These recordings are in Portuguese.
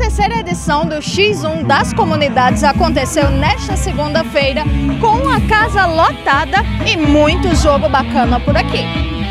terceira edição do X1 das Comunidades aconteceu nesta segunda-feira com a casa lotada e muito jogo bacana por aqui.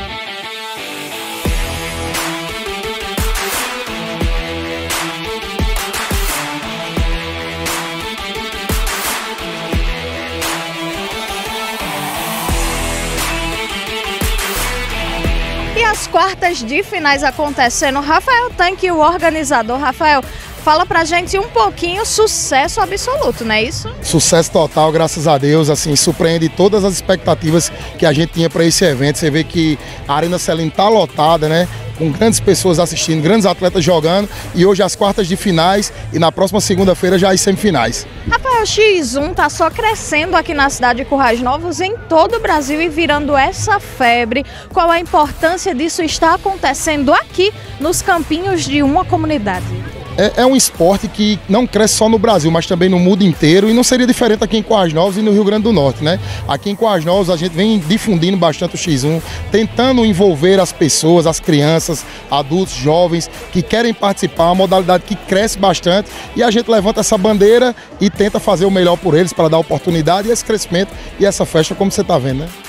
E as quartas de finais acontecendo. Rafael Tanque, o organizador. Rafael, fala pra gente um pouquinho, sucesso absoluto, não é isso? Sucesso total, graças a Deus, assim, surpreende todas as expectativas que a gente tinha para esse evento. Você vê que a Arena Celene tá lotada, né? Com grandes pessoas assistindo, grandes atletas jogando, e hoje as quartas de finais e na próxima segunda-feira já as semifinais. Rafael, o X1 tá só crescendo aqui na cidade de Currais Novos, em todo o Brasil, e virando essa febre. Qual a importância disso estar acontecendo aqui nos campinhos de uma comunidade? É um esporte que não cresce só no Brasil, mas também no mundo inteiro, e não seria diferente aqui em Currais Novos e no Rio Grande do Norte, né? Aqui em Currais Novos a gente vem difundindo bastante o X1, tentando envolver as pessoas, as crianças, adultos, jovens que querem participar, uma modalidade que cresce bastante, e a gente levanta essa bandeira e tenta fazer o melhor por eles para dar oportunidade e esse crescimento e essa festa como você está vendo, né?